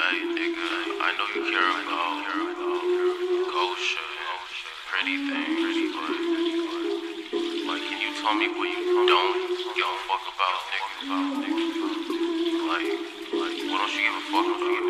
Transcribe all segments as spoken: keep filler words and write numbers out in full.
Hey nigga, I know you care about Gosha, pretty things, but like, can you tell me what you don't give a fuck about, nigga? Like, like, what don't you give a fuck about,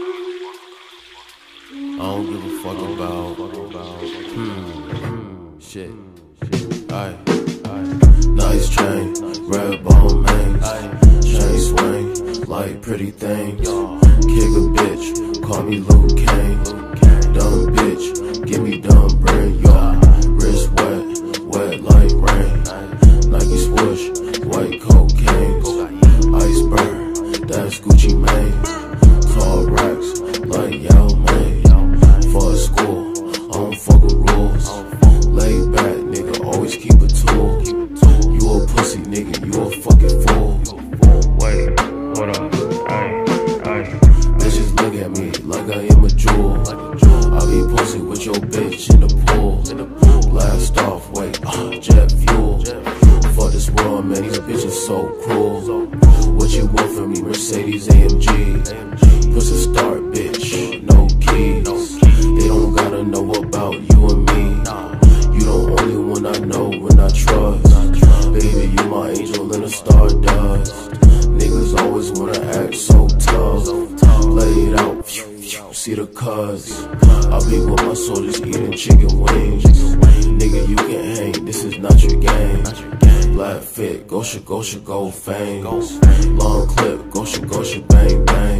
nigga? I don't give a fuck about, hmm, shit, aye, nice chain, red bone mains, chain swing, like pretty things, kick a bitch, call me Luke Kane, dumb bitch, give me dumb brain, y'all, wrist wet, wet like rain, Nike swoosh, white cocaine, iceberg, that's Gucci Mane, tall racks, like Yao Ming. For a school, I don't fuck with rules. Laid back, nigga, always keep a tool. You a pussy, nigga, you a fucking fool. Wait, hold up, aye, aye. Bitches look at me like I am a jewel. I be posting with your bitch in the pool. Blast off, wait, uh, jet fuel. For this world, man, these bitches so cruel. What you want from me, Mercedes A M G? Push a start, bitch, no keys. They don't gotta know about you and me. You the only one I know when I trust. Baby, you my angel in a stardust. Niggas always wanna act so tough. Lay it out, see the cuz. I be with my soldiers eating chicken wings. Nigga, you can hang, this is not your game. Black fit, Gosha, Gosha, gold fangs. Long clip, Gosha, Gosha, bang, bang.